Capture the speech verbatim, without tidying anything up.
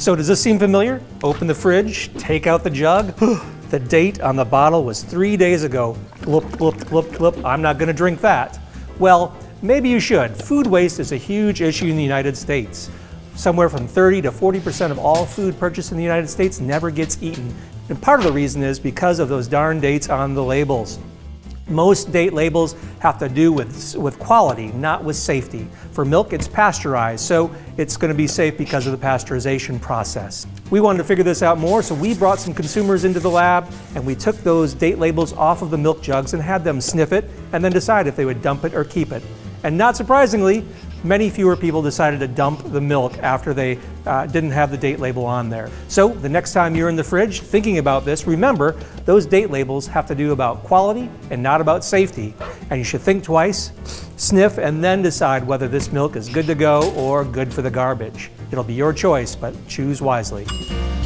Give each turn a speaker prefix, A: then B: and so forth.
A: So does this seem familiar? Open the fridge, take out the jug. The date on the bottle was three days ago. Gloop, gloop, gloop, gloop. I'm not gonna drink that. Well, maybe you should. Food waste is a huge issue in the United States. Somewhere from thirty to forty percent of all food purchased in the United States never gets eaten. And part of the reason is because of those darn dates on the labels. Most date labels have to do with, with quality, not with safety. For milk, it's pasteurized, so it's going to be safe because of the pasteurization process. We wanted to figure this out more, so we brought some consumers into the lab and we took those date labels off of the milk jugs and had them sniff it and then decide if they would dump it or keep it. And not surprisingly, many fewer people decided to dump the milk after they uh, didn't have the date label on there. So the next time you're in the fridge thinking about this, remember those date labels have to do about quality and not about safety. And you should think twice, sniff, and then decide whether this milk is good to go or good for the garbage. It'll be your choice, but choose wisely.